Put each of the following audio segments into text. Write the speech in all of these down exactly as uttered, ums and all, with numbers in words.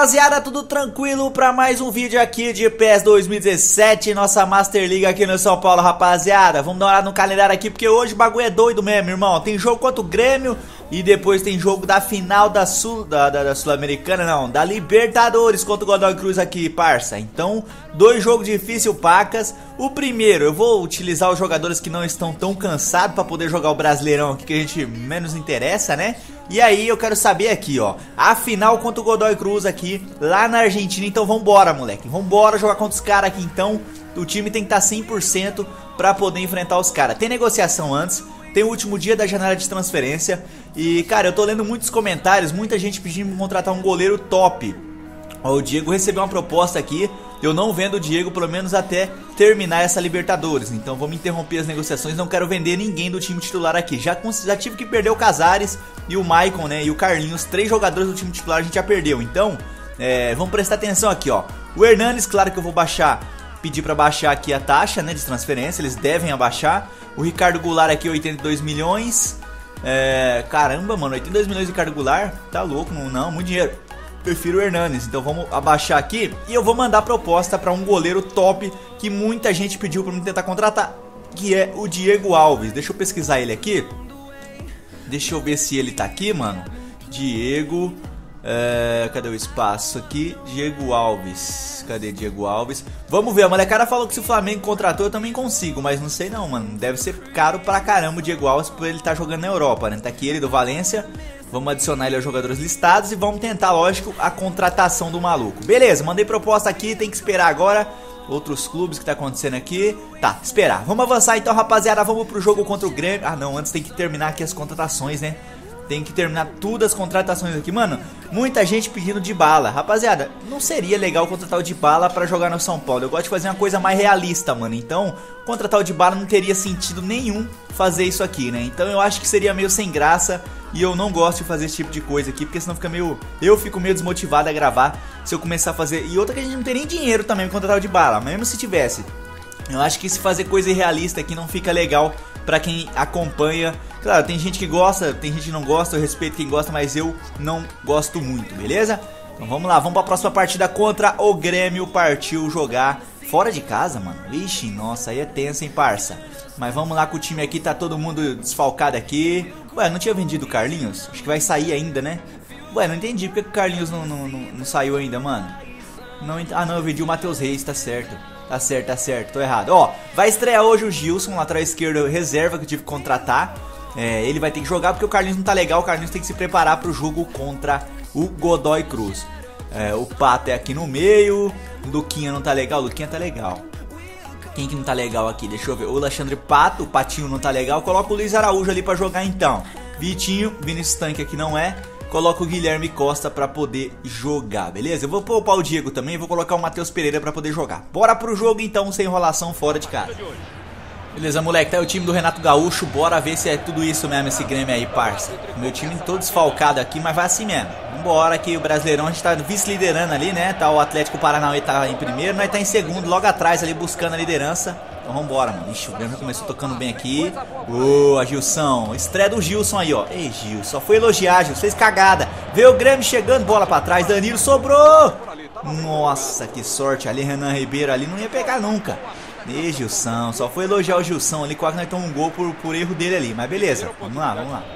rapaziada, tudo tranquilo para mais um vídeo aqui de P E S dois mil e dezessete, nossa Master League aqui no São Paulo, rapaziada. Vamos dar uma olhada no calendário aqui, porque hoje o bagulho é doido mesmo, irmão. Tem jogo contra o Grêmio e depois tem jogo da final da Sul, da, da, da Sul-Americana, não, da Libertadores contra o Godoy Cruz aqui, parça. Então, dois jogos difíceis, pacas. O primeiro, eu vou utilizar os jogadores que não estão tão cansados para poder jogar o Brasileirão aqui, que a gente menos interessa, né? E aí eu quero saber aqui, ó, a final contra o Godoy Cruz aqui, lá na Argentina. Então vambora, moleque, vambora jogar contra os caras aqui. Então o time tem que estar cem por cento pra poder enfrentar os caras. Tem negociação antes, tem o último dia da janela de transferência. E cara, eu tô lendo muitos comentários, muita gente pedindo pra contratar um goleiro top. Ó, o Diego recebeu uma proposta aqui. Eu não vendo o Diego, pelo menos até terminar essa Libertadores. Então vamos interromper as negociações. Não quero vender ninguém do time titular aqui. Já, já tive que perder o Casares e o Maicon, né? E o Carlinhos. Três jogadores do time titular a gente já perdeu. Então, é, vamos prestar atenção aqui, ó. O Hernanes, claro que eu vou baixar, pedir pra baixar aqui a taxa, né, de transferência. Eles devem abaixar. O Ricardo Goulart aqui, oitenta e dois milhões. É, caramba, mano, oitenta e dois milhões de Ricardo Goulart. Tá louco, não, não, muito dinheiro. Prefiro o Hernanes, então vamos abaixar aqui. E eu vou mandar proposta para um goleiro top que muita gente pediu para mim tentar contratar, que é o Diego Alves. Deixa eu pesquisar ele aqui. Deixa eu ver se ele tá aqui, mano. Diego, é, cadê o espaço aqui? Diego Alves, cadê Diego Alves? Vamos ver, a molecada falou que se o Flamengo contratou eu também consigo, mas não sei não, mano. Deve ser caro pra caramba o Diego Alves por ele estar tá jogando na Europa, né? Tá aqui ele do Valência. Vamos adicionar ele aos jogadores listados e vamos tentar, lógico, a contratação do maluco. Beleza, mandei proposta aqui, tem que esperar agora. Outros clubes que tá acontecendo aqui. Tá, esperar. Vamos avançar então, rapaziada, vamos pro jogo contra o Grêmio. Ah não, antes tem que terminar aqui as contratações, né? Tem que terminar tudo as contratações aqui. Mano, muita gente pedindo Dybala. Rapaziada, não seria legal contratar o Dybala pra jogar no São Paulo. Eu gosto de fazer uma coisa mais realista, mano. Então, contratar o Dybala não teria sentido nenhum fazer isso aqui, né? Então eu acho que seria meio sem graça. E eu não gosto de fazer esse tipo de coisa aqui, porque senão fica meio... Eu fico meio desmotivado a gravar se eu começar a fazer... E outra que a gente não tem nem dinheiro também pra contratar o Dybala, mesmo se tivesse. Eu acho que se fazer coisa irrealista aqui não fica legal pra quem acompanha. Claro, tem gente que gosta, tem gente que não gosta, eu respeito quem gosta, mas eu não gosto muito, beleza? Então vamos lá, vamos pra próxima partida contra o Grêmio. Partiu jogar fora de casa, mano. Ixi, nossa, aí é tenso, hein, parça. Mas vamos lá, com o time aqui, tá todo mundo desfalcado aqui. Ué, não tinha vendido o Carlinhos? Acho que vai sair ainda, né? Ué, não entendi porque o Carlinhos não, não, não, não saiu ainda, mano. Não ent... Ah, não, eu vendi o Matheus Reis, tá certo. Tá certo, tá certo, tô errado. Ó, vai estrear hoje o Gilson, lateral esquerdo reserva, que eu tive que contratar. É, ele vai ter que jogar porque o Carlinhos não tá legal. O Carlinhos tem que se preparar pro jogo contra o Godoy Cruz. É, o Pato é aqui no meio. O Luquinha não tá legal, o Luquinha tá legal. Quem que não tá legal aqui? Deixa eu ver. O Alexandre Pato, o Patinho não tá legal. Coloca o Luiz Araújo ali pra jogar então. Vitinho, Vinícius Tanque aqui não é. Coloca o Guilherme Costa pra poder jogar, beleza? Eu vou poupar o Diego também, vou colocar o Matheus Pereira pra poder jogar. Bora pro jogo então, sem enrolação, fora de casa. Beleza, moleque, tá aí o time do Renato Gaúcho. Bora ver se é tudo isso mesmo, esse Grêmio aí, parça. Meu time todo desfalcado aqui, mas vai assim mesmo. Vambora que o Brasileirão, a gente tá vice-liderando ali, né? Tá o Atlético Paranaense tá em primeiro, nós tá em segundo, logo atrás ali, buscando a liderança. Então vambora, mano. Ixi, o Grêmio começou tocando bem aqui. Boa, Gilson. Estreia do Gilson aí, ó. Ei, Gil, só foi elogiar, Gil. Fez cagada. Veio o Grêmio chegando, bola pra trás. Danilo sobrou. Nossa, que sorte ali. Renan Ribeiro ali não ia pegar nunca. Ei, Gilson. Só foi elogiar o Gilson ali. Quase nós tomamos um gol por, por erro dele ali. Mas beleza. Vamos lá, vamos lá.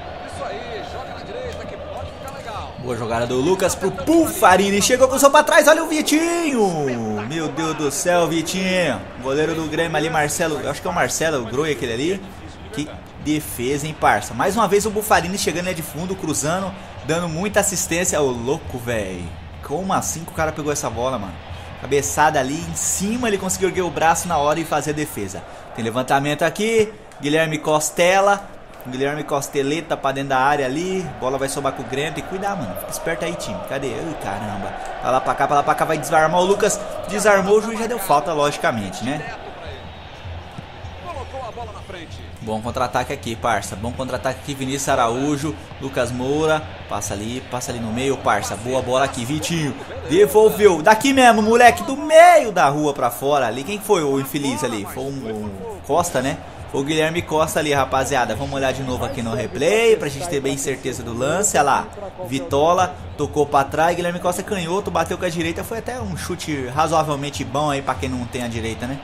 Boa jogada do Lucas pro Buffarini. Chegou com o som pra trás. Olha o Vitinho. Meu Deus do céu, Vitinho. Goleiro do Grêmio ali, Marcelo. Eu acho que é o Marcelo, o Groi, aquele ali. Que defesa, hein, parça. Mais uma vez o Buffarini chegando ali de fundo, cruzando, dando muita assistência. Ô, louco, velho. Como assim que o cara pegou essa bola, mano? Cabeçada ali em cima, ele conseguiu erguer o braço na hora e fazer a defesa. Tem levantamento aqui. Guilherme Costela. Guilherme Costeleta pra dentro da área ali. Bola vai sobrar com o Grêmio. Tem que cuidar, mano. Fica esperto aí, time. Cadê? Ai, caramba. Pra lá pra cá, pra lá pra cá. Vai desarmar o Lucas. Desarmou, o juiz já deu falta, logicamente, né? Bom contra-ataque aqui, parça. Bom contra-ataque aqui. Vinícius Araújo. Lucas Moura. Passa ali, passa ali no meio, parça. Boa bola aqui, Vitinho. Devolveu. Daqui mesmo, moleque. Do meio da rua pra fora ali. Quem foi o infeliz ali? Foi o um, um Costa, né? Foi o Guilherme Costa ali, rapaziada. Vamos olhar de novo aqui no replay pra gente ter bem certeza do lance. Olha lá, Vitola tocou pra trás, Guilherme Costa canhoto, bateu com a direita. Foi até um chute razoavelmente bom aí pra quem não tem a direita, né?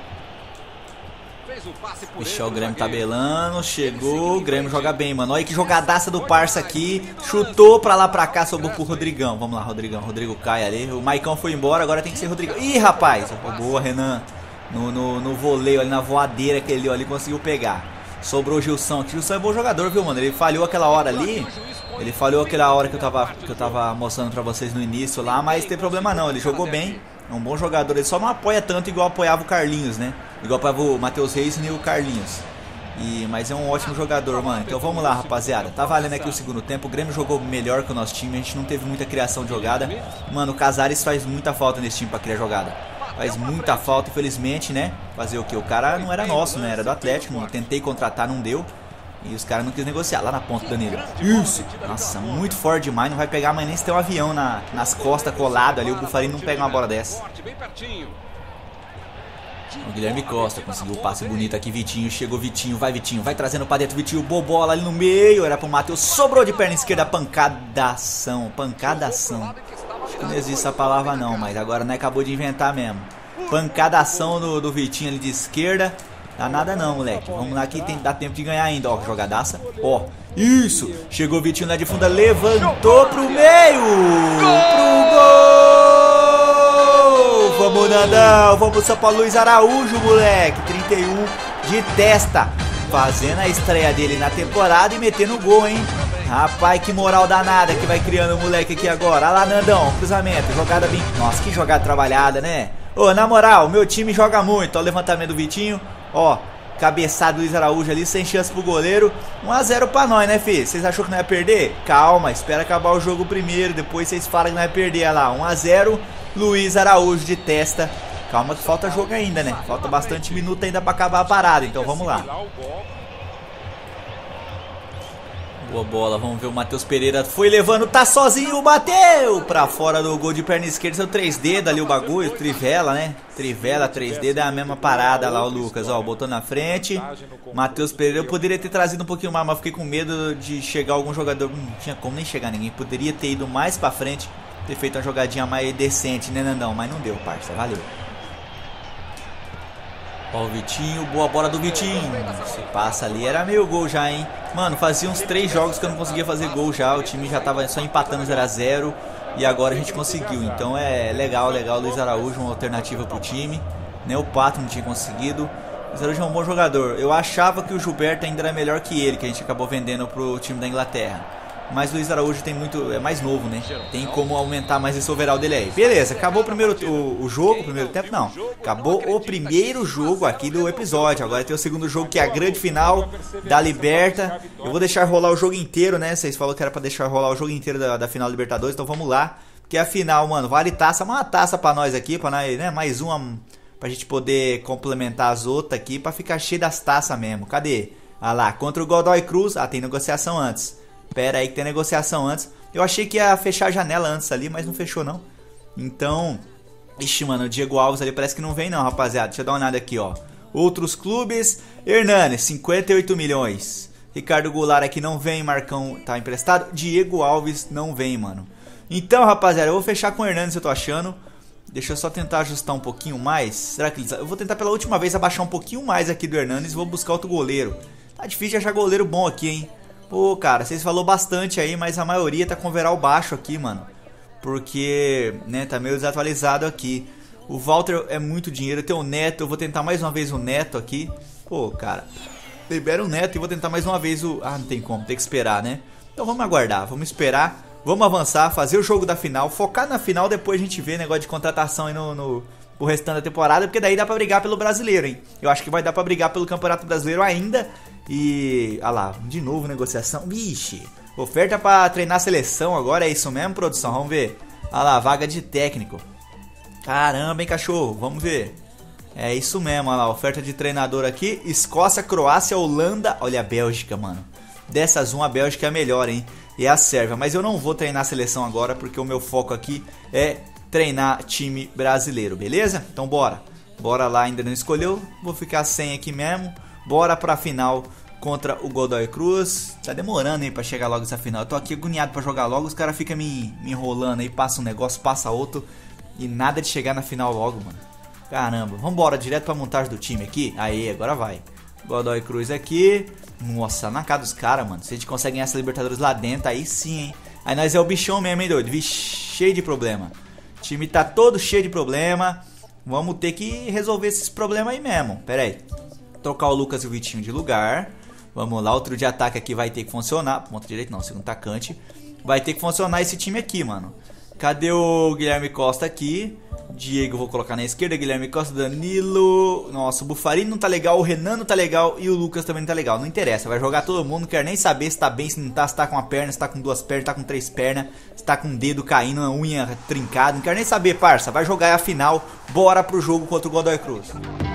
Ixi, o Grêmio tabelando, chegou, o Grêmio joga bem, mano. Olha que jogadaça do parça aqui. Chutou pra lá pra cá, sobrou pro Rodrigão. Vamos lá, Rodrigão, Rodrigo cai ali. O Maicão foi embora, agora tem que ser Rodrigão. Ih, rapaz, boa, Renan. No, no, no voleio ali, na voadeira que ele ali conseguiu pegar. Sobrou o Gilson, que o Gilson é bom jogador, viu, mano? Ele falhou aquela hora ali. Ele falhou aquela hora que eu tava, que eu tava mostrando pra vocês no início lá, mas não tem problema não, ele jogou bem. É um bom jogador, ele só não apoia tanto igual apoiava o Carlinhos, né? Igual apoiava o Matheus Reis e o Carlinhos. E, mas é um ótimo jogador, mano. Então vamos lá, rapaziada. Tá valendo aqui o segundo tempo. O Grêmio jogou melhor que o nosso time. A gente não teve muita criação de jogada. Mano, o Casares faz muita falta nesse time pra criar jogada. Faz muita falta, infelizmente, né? Fazer o que? O cara não era nosso, né? Era do Atlético. Mano. Tentei contratar, não deu. E os caras não quis negociar. Lá na ponta, Danilo. Isso! Nossa, muito forte demais. Não vai pegar mais nem se tem um avião na, nas costas colado ali. O Bufarini não pega uma bola dessa. O Guilherme Costa conseguiu o passe bonito aqui. Vitinho, chegou Vitinho. Vai, Vitinho. Vai trazendo pra dentro. Vitinho, boa bola ali no meio. Era pro Matheus. Sobrou de perna esquerda. Pancadação. Pancadação. Acho que não existe essa palavra não. Mas agora não acabou de inventar mesmo. Pancadação do, do Vitinho ali de esquerda. Dá nada não, moleque. Vamos lá que tem, dá tempo de ganhar ainda. Ó, jogadaça. Ó, isso. Chegou o Vitinho lá de funda. Levantou pro meio. Pro gol. Vamos, Nandão. Vamos, São Paulo. Luiz Araújo, moleque. trinta e um de testa. Fazendo a estreia dele na temporada e metendo gol, hein. Rapaz, que moral danada que vai criando o moleque aqui agora. Olha lá, Nandão. Cruzamento. Jogada bem... Nossa, que jogada trabalhada, né? Ô, na moral, meu time joga muito. Ó, o levantamento do Vitinho. Ó, cabeçada do Luiz Araújo ali, sem chance pro goleiro. um a zero pra nós, né, filho? Vocês achou que não ia perder? Calma, espera acabar o jogo primeiro. Depois vocês falam que não ia perder. Olha lá, um a zero, Luiz Araújo de testa. Calma que falta jogo ainda, né? Falta bastante minuto ainda pra acabar a parada. Então vamos lá. Boa bola, vamos ver o Matheus Pereira. Foi levando, tá sozinho, bateu pra fora do gol de perna esquerda. São três dedos ali o bagulho, trivela, né? Trivela, três dedos é a mesma parada lá, o Lucas. Ó, botou na frente. Matheus Pereira, eu poderia ter trazido um pouquinho mais, mas fiquei com medo de chegar algum jogador. Não tinha como nem chegar ninguém. Poderia ter ido mais pra frente, ter feito uma jogadinha mais decente, né, Nandão? Mas não deu, parça, valeu. Ó o Vitinho, boa bola do Vitinho. Se passa ali, era meio gol já, hein. Mano, fazia uns três jogos que eu não conseguia fazer gol já. O time já tava só empatando zero a zero. E agora a gente conseguiu. Então é legal, legal. Luiz Araújo, uma alternativa pro time. Nem o Pato não tinha conseguido. Luiz Araújo é um bom jogador. Eu achava que o Gilberto ainda era melhor que ele, que a gente acabou vendendo pro time da Inglaterra. Mas o Luiz Araújo tem muito, é mais novo, né? Tem como aumentar mais esse overall dele aí. Beleza, acabou o primeiro o, o jogo, o primeiro tempo não. Acabou o primeiro jogo aqui do episódio. Agora tem o segundo jogo, que é a grande final da Liberta. Eu vou deixar rolar o jogo inteiro, né? Vocês falaram que era pra deixar rolar o jogo inteiro da, da final da Libertadores. Então vamos lá. Porque a final, mano, vale taça. Uma taça pra nós aqui, pra nós, né? Mais uma pra gente poder complementar as outras aqui, pra ficar cheio das taças mesmo. Cadê? Ah lá, contra o Godoy Cruz. Ah, tem negociação antes. Pera aí que tem negociação antes. Eu achei que ia fechar a janela antes ali, mas não fechou não. Então, ixi, mano, o Diego Alves ali parece que não vem não, rapaziada. Deixa eu dar uma olhada aqui, ó. Outros clubes. Hernanes, cinquenta e oito milhões. Ricardo Goulart aqui não vem, Marcão tá emprestado. Diego Alves não vem, mano. Então, rapaziada, eu vou fechar com o Hernanes, eu tô achando. Deixa eu só tentar ajustar um pouquinho mais. Será que eles... Eu vou tentar pela última vez abaixar um pouquinho mais aqui do Hernanes e vou buscar outro goleiro. Tá difícil de achar goleiro bom aqui, hein. Pô, cara, vocês falaram bastante aí, mas a maioria tá com overall baixo aqui, mano. Porque, né, tá meio desatualizado aqui. O Walter é muito dinheiro, tem o Neto, eu vou tentar mais uma vez o Neto aqui. Pô, cara, libera o Neto e vou tentar mais uma vez o... Ah, não tem como, tem que esperar, né? Então vamos aguardar, vamos esperar, vamos avançar, fazer o jogo da final, focar na final, depois a gente vê negócio de contratação aí no... no... o restante da temporada, porque daí dá pra brigar pelo brasileiro, hein? Eu acho que vai dar pra brigar pelo Campeonato Brasileiro ainda. E... ah lá, de novo negociação. Vixe, oferta pra treinar a seleção agora, é isso mesmo, produção? Vamos ver. Ah lá, vaga de técnico. Caramba, hein, cachorro? Vamos ver. É isso mesmo, olha lá, oferta de treinador aqui. Escócia, Croácia, Holanda. Olha a Bélgica, mano. Dessas uma, a Bélgica é a melhor, hein? E a Sérvia. Mas eu não vou treinar a seleção agora, porque o meu foco aqui é treinar time brasileiro, beleza? Então bora. Bora lá, ainda não escolheu. Vou ficar sem aqui mesmo. Bora pra final contra o Godoy Cruz. Tá demorando aí pra chegar logo essa final. Eu tô aqui agoniado pra jogar logo. Os caras ficam me, me enrolando aí. Passa um negócio, passa outro. E nada de chegar na final logo, mano. Caramba. Vambora, direto pra montagem do time aqui. Aí, agora vai. Godoy Cruz aqui. Nossa, na cara dos caras, mano. Se a gente consegue ganhar essa Libertadores lá dentro, aí sim, hein. Aí nós é o bichão mesmo, hein, doido. Vixe, cheio de problema. O time tá todo cheio de problema. Vamos ter que resolver esses problemas aí mesmo. Pera aí. Trocar o Lucas e o Vitinho de lugar. Vamos lá, outro de ataque aqui vai ter que funcionar. Ponta direita não, segundo atacante. Vai ter que funcionar esse time aqui, mano. Cadê o Guilherme Costa aqui? Diego vou colocar na esquerda, Guilherme Costa, Danilo. Nossa, o Buffarini não tá legal, o Renan não tá legal e o Lucas também não tá legal. Não interessa, vai jogar todo mundo, não quero nem saber se tá bem, se não tá, se tá com uma perna, se tá com duas pernas, se tá com três pernas, se tá com um dedo caindo, uma unha trincada. Não quero nem saber, parça. Vai jogar a final, bora pro jogo contra o Godoy Cruz.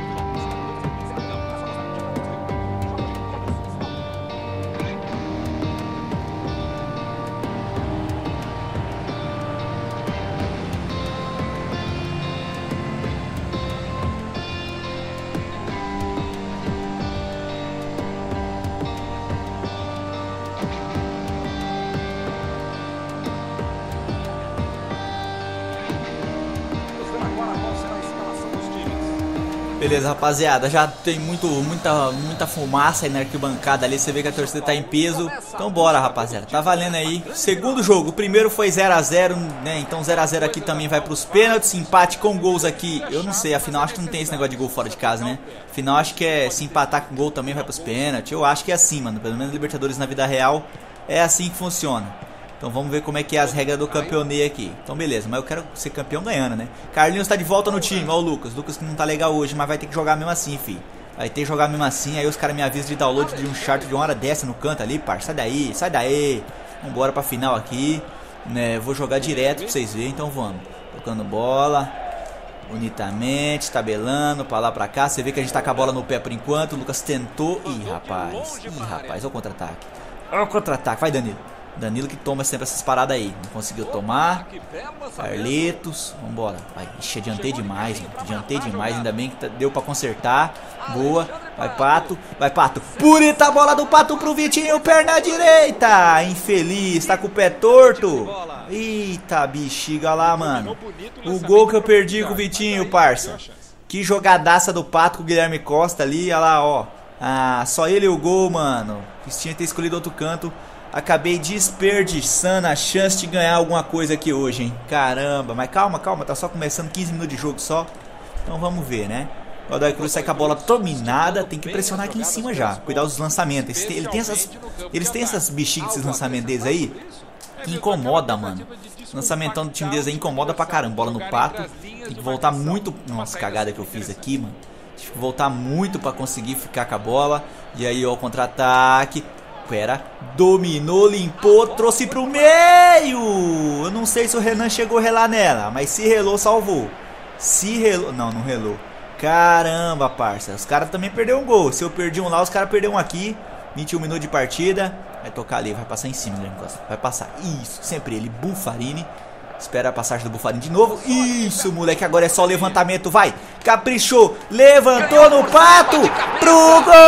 Beleza, rapaziada, já tem muito, muita, muita fumaça aí na arquibancada ali, você vê que a torcida tá em peso. Então bora, rapaziada, tá valendo aí. Segundo jogo, o primeiro foi zero a zero, né, então zero a zero aqui também vai pros pênaltis, empate com gols aqui. Eu não sei, afinal acho que não tem esse negócio de gol fora de casa, né. Afinal acho que é, se empatar com gol também vai pros pênaltis. Eu acho que é assim, mano, pelo menos Libertadores na vida real é assim que funciona. Então vamos ver como é que é as regras do campeonato aqui. Então beleza, mas eu quero ser campeão ganhando, né? Carlinhos tá de volta no time, ó o Lucas. Lucas que não tá legal hoje, mas vai ter que jogar mesmo assim, fi. Vai ter que jogar mesmo assim, aí os caras me avisam de download de um chart de uma hora dessa no canto ali, parça. Sai daí, sai daí. Vambora pra final aqui, né? Vou jogar direto pra vocês verem, então vamos. Tocando bola, bonitamente, tabelando, pra lá, pra cá. Você vê que a gente tá com a bola no pé por enquanto. O Lucas tentou, ih rapaz, ih rapaz, olha o contra-ataque. Olha o contra-ataque, vai Danilo. Danilo que toma sempre essas paradas aí. Não conseguiu tomar. Carletos. Vambora. Vai. Ixi, adiantei demais, mano. Adiantei demais. Ainda bem que deu pra consertar. Boa. Vai, Pato. Vai, Pato. Bonita a bola do Pato pro Vitinho. Perna direita. Infeliz. Tá com o pé torto. Eita, bexiga lá, mano. O gol que eu perdi com o Vitinho, parça. Que jogadaça do Pato com o Guilherme Costa ali. Olha lá, ó. Ah, só ele e o gol, mano. Tinha que ter escolhido outro canto. Acabei desperdiçando a chance de ganhar alguma coisa aqui hoje, hein? Caramba, mas calma, calma, tá só começando quinze minutos de jogo só. Então vamos ver, né? O Godoy Cruz sai com a bola dominada, tem que pressionar aqui em cima já. Cuidar dos lançamentos. Eles têm, ele tem essas, eles têm essas bexigas, esses lançamentos deles aí, que incomoda, mano. O lançamentão do time deles aí incomoda pra caramba. Bola no Pato. Tem que voltar muito. Nossa, cagada que eu fiz aqui, mano. Tive que voltar muito pra conseguir ficar com a bola. E aí, ó, o contra-ataque. Pera, dominou, limpou, trouxe pro meio. Eu não sei se o Renan chegou a relar nela, mas se relou, salvou. Se relou, não, não relou. Caramba, parça, os caras também perderam um gol. Se eu perdi um lá, os caras perderam um aqui. vinte e um minutos de partida. Vai tocar ali, vai passar em cima, vai passar. Isso, sempre ele, Buffarini. Espera a passagem do Buffarini de novo. Isso, moleque, agora é só levantamento, vai. Caprichou, levantou no Pato. Pro gol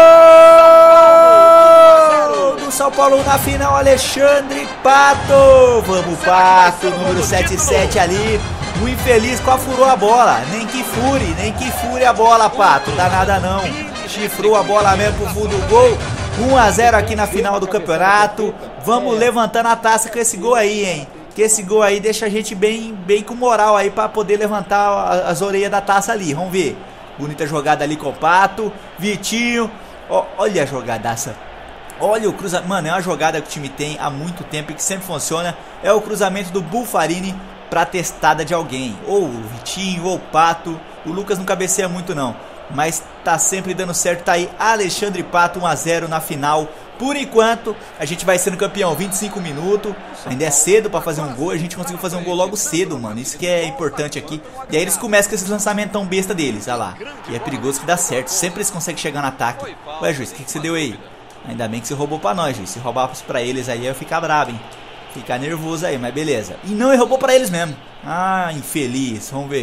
do São Paulo na final, Alexandre Pato. Vamos, Pato, número setenta e sete ali. O infeliz quase furou a bola. Nem que fure, nem que fure a bola, Pato. Dá nada não. Chifrou a bola mesmo pro fundo do gol. um a zero aqui na final do campeonato. Vamos levantando a taça com esse gol aí, hein. Que esse gol aí deixa a gente bem, bem com moral aí pra poder levantar as orelhas da taça ali. Vamos ver. Bonita jogada ali com o Pato. Vitinho. Ó, olha a jogadaça. Olha o cruzamento. Mano, é uma jogada que o time tem há muito tempo e que sempre funciona. É o cruzamento do Buffarini pra testada de alguém. Ou o Vitinho, ou o Pato. O Lucas não cabeceia muito não. Mas tá sempre dando certo. Tá aí Alexandre Pato, um a zero na final. Por enquanto, a gente vai sendo campeão. vinte e cinco minutos. Ainda é cedo pra fazer um gol. A gente conseguiu fazer um gol logo cedo, mano. Isso que é importante aqui. E aí eles começam com esses lançamentos tão besta deles. Olha lá. E é perigoso que dá certo. Sempre eles conseguem chegar no ataque. Ué, juiz, o que, que você deu aí? Ainda bem que você roubou pra nós, juiz. Se roubasse pra eles aí, eu ia ficar bravo, hein. Ficar nervoso aí, mas beleza. E não, ele roubou pra eles mesmo. Ah, infeliz. Vamos ver.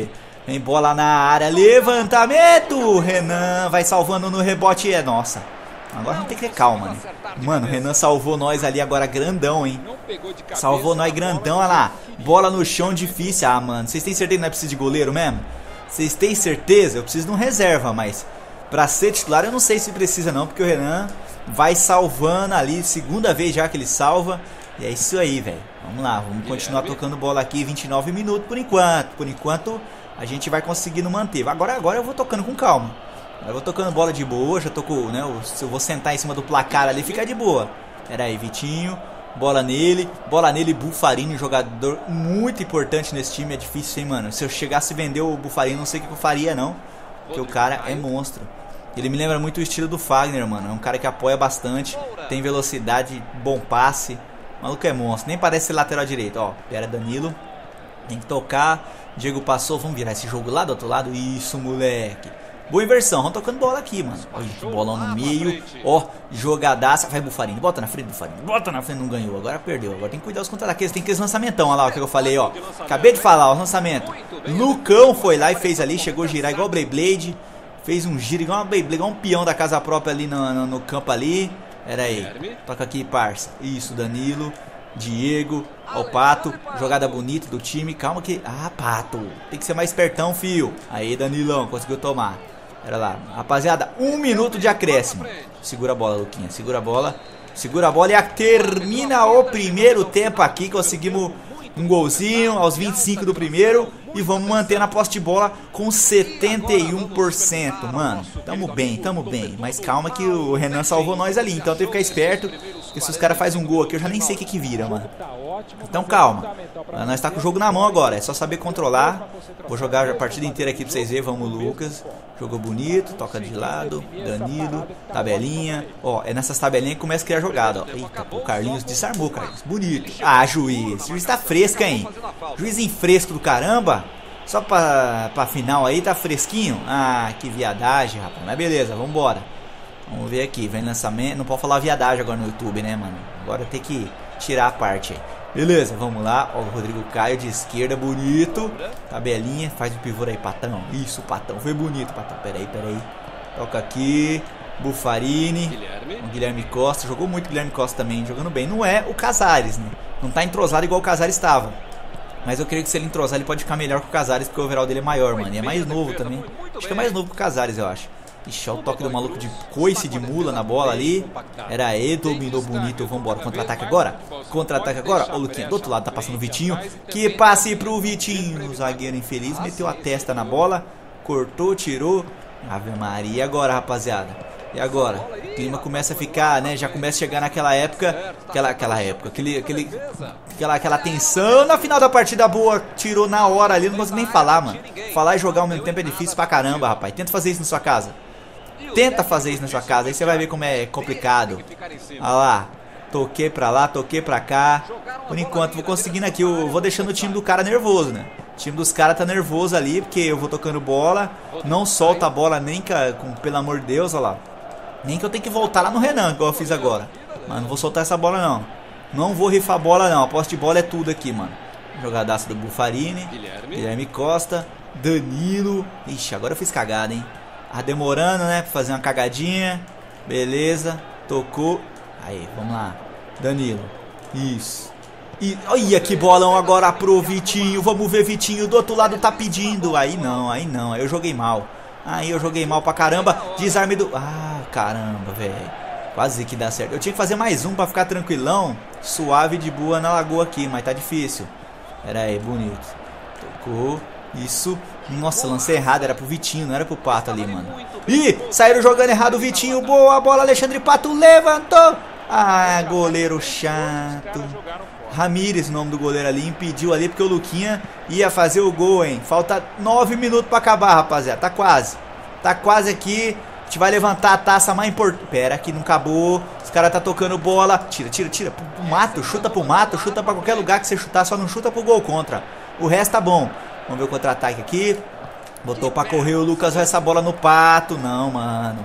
Vem bola na área, levantamento. Renan vai salvando no rebote. É, nossa. Agora não tem que ter calma, né? Mano, o Renan salvou nós ali agora grandão, hein? Salvou nós grandão, olha lá. Bola no chão difícil. Ah, mano, vocês têm certeza que não é preciso de goleiro mesmo? Vocês têm certeza? Eu preciso de um reserva, mas pra ser titular eu não sei se precisa não, porque o Renan vai salvando ali, segunda vez já que ele salva. E é isso aí, velho. Vamos lá, vamos continuar tocando bola aqui, vinte e nove minutos por enquanto. Por enquanto a gente vai conseguindo manter. Agora, agora eu vou tocando com calma. Eu vou tocando bola de boa, já tô com, né, se eu vou sentar em cima do placar ali, fica de boa. Pera aí, Vitinho, bola nele, bola nele, Buffarini, jogador muito importante nesse time, é difícil, hein, mano. Se eu chegasse a vender o Buffarini, não sei o que eu faria, não, porque o cara é monstro. Ele me lembra muito o estilo do Fagner, mano, é um cara que apoia bastante, tem velocidade, bom passe, o maluco é monstro, nem parece ser lateral direito, ó, pera, Danilo, tem que tocar, Diego passou, vamos virar esse jogo lá do outro lado, isso, moleque. Boa inversão, vamos tocando bola aqui, mano. Olha que bolão no meio. Ó, jogadaça. Vai, Buffarini, bota na frente, Buffarini. Bota na frente, não ganhou. Agora perdeu. Agora tem que cuidar dos contra-ataques. Tem que ter esse lançamentão. Olha lá o que eu falei, ó. Acabei de falar, ó, lançamento. Lucão foi lá e fez ali. Chegou a girar igual o Beyblade. Fez um giro igual uma Beyblade, igual um peão da casa própria ali no, no, no campo ali. Pera aí. Toca aqui, parça. Isso, Danilo. Diego. Ó o Pato. Jogada bonita do time. Calma que... Ah, Pato. Tem que ser mais espertão, fio. Aí, Danilão. Conseguiu tomar. Pera lá, rapaziada, um minuto de acréscimo. Segura a bola, Luquinha, segura a bola. Segura a bola e termina o primeiro tempo aqui. Conseguimos um golzinho aos vinte e cinco do primeiro. E vamos manter na posse de bola com setenta e um por cento. Mano, tamo bem, tamo bem. Mas calma que o Renan salvou nós ali. Então tem que ficar esperto, porque se os caras fazem um gol aqui, eu já nem sei o que que vira, mano. Então calma, nós tá com o jogo na mão agora, é só saber controlar. Vou jogar a partida inteira aqui pra vocês verem. Vamos, Lucas. Jogou bonito, toca de lado. Danilo, tabelinha. Ó, é nessas tabelinhas que começa a criar jogada, ó. Eita, pô, o Carlinhos desarmou, Carlinhos. Bonito. Ah, juiz, juiz tá fresco, hein? Juizinho fresco do caramba. Só pra, pra final aí, tá fresquinho. Ah, que viadagem, rapaz. Mas beleza, vambora. Vamos ver aqui, vem lançamento. Não pode falar viadagem agora no YouTube, né, mano? Agora tem que tirar a parte aí. Beleza, vamos lá. Ó, o Rodrigo Caio de esquerda, bonito. Tabelinha, faz o pivô aí, Patão. Isso, Patão, foi bonito, Patão. Pera aí, pera aí. Toca aqui. Buffarini. O Guilherme Costa, jogou muito o Guilherme Costa também, jogando bem. Não é o Casares, né? Não tá entrosado igual o Casares estava. Mas eu creio que se ele entrosar, ele pode ficar melhor que o Casares, porque o overall dele é maior, mano. E é mais novo também. Acho que é mais novo que o Casares, eu acho. Ixi, olha o toque do maluco de coice de mula na bola ali. Era ele, dominou bonito. Vambora, contra-ataque agora. Contra-ataque agora. Ó, o Luquinha do outro lado, tá passando o Vitinho. Que passe pro Vitinho. O zagueiro infeliz meteu a testa na bola. Cortou, tirou. Ave Maria. E agora, rapaziada? E agora? O clima começa a ficar, né? Já começa a chegar naquela época. Aquela, aquela época. Aquele, aquele, aquela, aquela tensão. Na final da partida boa, tirou na hora ali. Não consigo nem falar, mano. Falar e jogar ao mesmo tempo é difícil pra caramba, rapaz. Tenta fazer isso na sua casa. Tenta fazer isso na sua casa, aí você vai ver como é complicado. Olha lá, toquei pra lá, toquei pra cá. Por enquanto, vou conseguindo aqui, eu vou deixando o time do cara nervoso, né? O time dos caras tá nervoso ali, porque eu vou tocando bola. Não solta a bola nem que, com, pelo amor de Deus, olha lá. Nem que eu tenho que voltar lá no Renan, igual eu fiz agora. Mas não vou soltar essa bola não. Não vou rifar a bola não, a posse de bola é tudo aqui, mano. Jogadaça do Buffarini, Guilherme Costa, Danilo. Ixi, agora eu fiz cagada, hein? Ah, demorando, né? Pra fazer uma cagadinha. Beleza. Tocou. Aí, vamos lá. Danilo. Isso. E olha que bolão agora pro Vitinho. Vamos ver, Vitinho. Do outro lado tá pedindo. Aí não, aí não. Aí eu joguei mal. Aí eu joguei mal pra caramba. Desarme do... Ah, caramba, velho. Quase que dá certo. Eu tinha que fazer mais um pra ficar tranquilão. Suave de boa na lagoa aqui. Mas tá difícil. Pera aí, bonito. Tocou. Isso. Nossa, lancei errado, era pro Vitinho, não era pro Pato ali, mano. Ih, saíram jogando errado o Vitinho. Boa bola, Alexandre Pato levantou. Ah, goleiro chato. Ramírez, o nome do goleiro ali, impediu ali porque o Luquinha ia fazer o gol, hein. Falta nove minutos pra acabar, rapaziada. Tá quase. Tá quase aqui. A gente vai levantar a taça mais importante. Pera, que não acabou. Os caras tá tocando bola. Tira, tira, tira. Pro, pro mato, chuta pro mato, chuta pra qualquer lugar que você chutar, só não chuta pro gol contra. O resto tá bom. Vamos ver o contra-ataque aqui. Botou pra correr o Lucas, vai essa bola no Pato. Não, mano.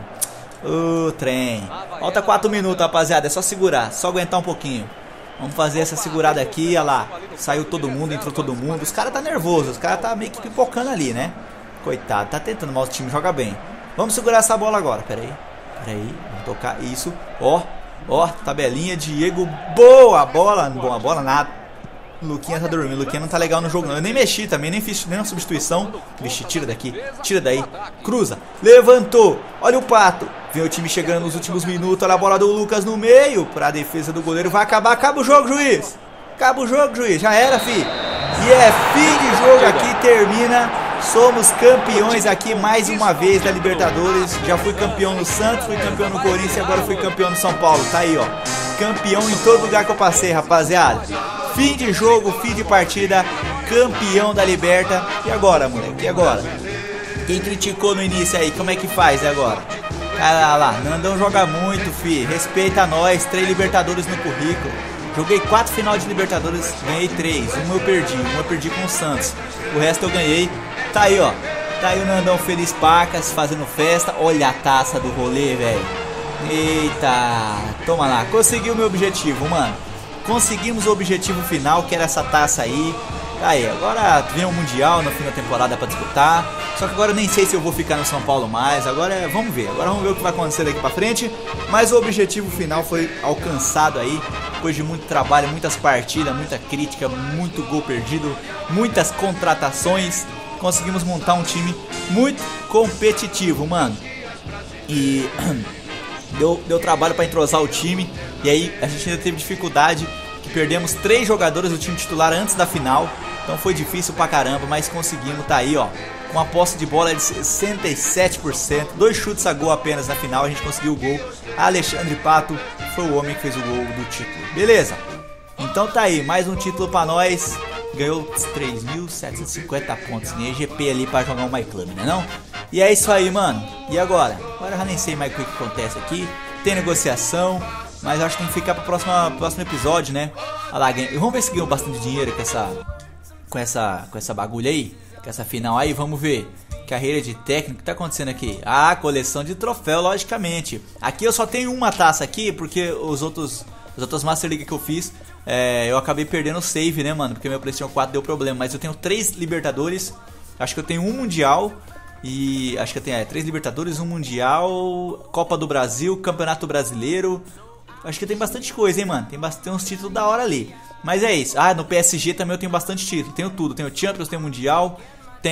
Ô, uh, trem. Falta quatro minutos, rapaziada. É só segurar, só aguentar um pouquinho. Vamos fazer essa segurada aqui, olha lá. Saiu todo mundo, entrou todo mundo. Os caras tá nervoso, os caras tá meio que pipocando ali, né? Coitado, tá tentando, mas o time joga bem. Vamos segurar essa bola agora, pera aí. Pera aí, vamos tocar, isso. Ó, ó, tabelinha, Diego, boa bola. Boa bola, nada. Luquinha tá dormindo, Luquinha não tá legal no jogo não. Eu nem mexi também, nem fiz nenhuma substituição. Vixe, tira daqui, tira daí. Cruza, levantou, olha o Pato. Vem o time chegando nos últimos minutos. Olha a bola do Lucas no meio pra defesa do goleiro. Vai acabar, acaba o jogo, juiz. Acaba o jogo, juiz, já era, fi. E é fim de jogo aqui, termina. Somos campeões aqui mais uma vez da Libertadores. Já fui campeão no Santos, fui campeão no Corinthians e agora fui campeão no São Paulo. Tá aí, ó, campeão em todo lugar que eu passei, rapaziada. Fim de jogo, fim de partida, campeão da Liberta. E agora, moleque? E agora? Quem criticou no início aí, como é que faz agora? Cara lá, Nandão joga muito, fi. Respeita nós, três Libertadores no currículo. Joguei quatro final de Libertadores, ganhei três. Uma eu perdi, uma eu perdi com o Santos. O resto eu ganhei. Tá aí, ó. Tá aí o Nandão Feliz Pacas, fazendo festa. Olha a taça do rolê, velho. Eita, toma lá. Consegui o meu objetivo, mano. Conseguimos o objetivo final, que era essa taça aí. Aí, agora vem o Mundial no fim da temporada pra disputar. Só que agora eu nem sei se eu vou ficar no São Paulo mais. Agora é, vamos ver, agora vamos ver o que vai acontecer daqui pra frente. Mas o objetivo final foi alcançado aí, depois de muito trabalho, muitas partidas, muita crítica, muito gol perdido, muitas contratações. Conseguimos montar um time muito competitivo, mano. E deu, deu trabalho pra entrosar o time. E aí a gente ainda teve dificuldade, que perdemos três jogadores do time titular antes da final. Então foi difícil pra caramba, mas conseguimos. Tá aí, ó, uma posse de bola de sessenta e sete por cento. Dois chutes a gol apenas na final, a gente conseguiu o gol. Alexandre Pato foi o homem que fez o gol do título. Beleza, então tá aí, mais um título pra nós. Ganhou três mil setecentos e cinquenta pontos em E G P ali pra jogar um My Club, né não? E é isso aí, mano. E agora? Agora eu já nem sei mais o que acontece aqui. Tem negociação, mas acho que tem que ficar pro próximo, próximo episódio, né? Olha lá, vamos ver se ganhou bastante dinheiro com essa, com essa, com essa bagulho aí, com essa final aí. Vamos ver. Carreira de técnico, o que tá acontecendo aqui? Ah, coleção de troféu, logicamente. Aqui eu só tenho uma taça aqui, porque os outros, as outras Master League que eu fiz, é, eu acabei perdendo o save, né, mano? Porque meu PlayStation quatro deu problema. Mas eu tenho três Libertadores, acho que eu tenho um Mundial. E acho que eu tenho é, três Libertadores, um Mundial, Copa do Brasil, Campeonato Brasileiro. Acho que tem bastante coisa, hein, mano. Tem, tem uns títulos da hora ali. Mas é isso. Ah, no P S G também eu tenho bastante título. Tenho tudo. Tenho Champions, tenho Mundial,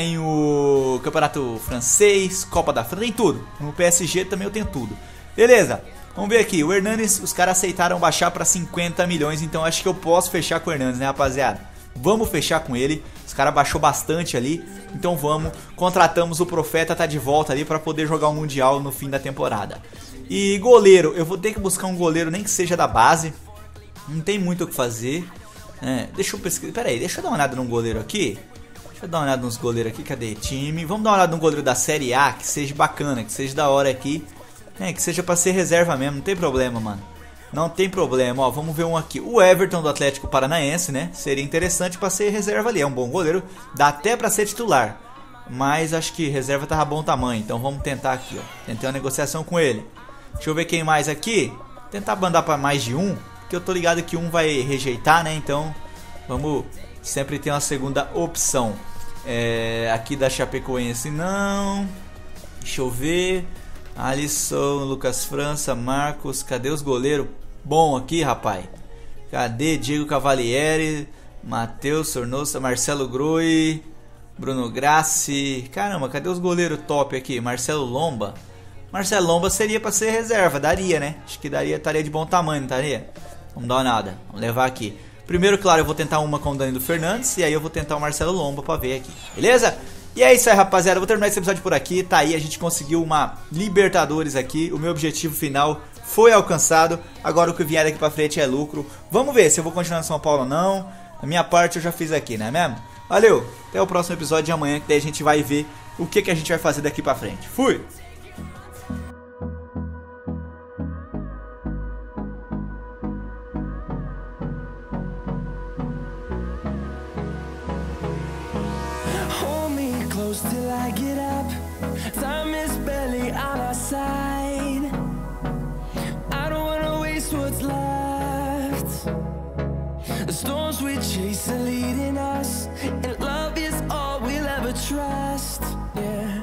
tenho Campeonato Francês, Copa da França, tem tudo. No P S G também eu tenho tudo. Beleza, vamos ver aqui. O Hernanes, os caras aceitaram baixar pra cinquenta milhões. Então acho que eu posso fechar com o Hernanes, né, rapaziada? Vamos fechar com ele. Os caras baixou bastante ali. Então vamos. Contratamos o Profeta, tá de volta ali pra poder jogar o Mundial no fim da temporada. E goleiro, eu vou ter que buscar um goleiro, nem que seja da base. Não tem muito o que fazer. É, deixa eu pesquisar. Pera aí, deixa eu dar uma olhada num goleiro aqui. Deixa eu dar uma olhada nos goleiros aqui. Cadê? Time. Vamos dar uma olhada num goleiro da Série A, que seja bacana, que seja da hora aqui. É, que seja pra ser reserva mesmo. Não tem problema, mano. Não tem problema, ó. Vamos ver um aqui. O Everton do Atlético Paranaense, né? Seria interessante pra ser reserva ali. É um bom goleiro. Dá até pra ser titular. Mas acho que reserva tava bom tamanho. Então vamos tentar aqui, ó. Tentei uma negociação com ele. Deixa eu ver quem mais aqui. Tentar mandar pra mais de um. Porque eu tô ligado que um vai rejeitar, né? Então vamos sempre ter uma segunda opção. É, aqui da Chapecoense não. Deixa eu ver. Alisson, Lucas França, Marcos. Cadê os goleiros? Bom aqui, rapaz. Cadê Diego Cavalieri, Matheus Sornosa, Marcelo Groi, Bruno Grassi. Caramba, cadê os goleiros top aqui? Marcelo Lomba. Marcelo Lomba seria pra ser reserva, daria, né? Acho que daria, estaria de bom tamanho, não estaria? Vamos dar uma nada, vamos levar aqui. Primeiro, claro, eu vou tentar uma com o Danilo Fernandes. E aí eu vou tentar o Marcelo Lomba pra ver aqui, beleza? E é isso aí, rapaziada, eu vou terminar esse episódio por aqui. Tá aí, a gente conseguiu uma Libertadores aqui. O meu objetivo final foi alcançado. Agora o que vier daqui pra frente é lucro. Vamos ver se eu vou continuar no São Paulo ou não. A minha parte eu já fiz aqui, não é mesmo? Valeu, até o próximo episódio de amanhã, que daí a gente vai ver o que, que a gente vai fazer daqui pra frente. Fui! Till I get up, time is barely on our side. I don't wanna waste what's left. The storms we chase are leading us, and love is all we'll ever try. trust, yeah.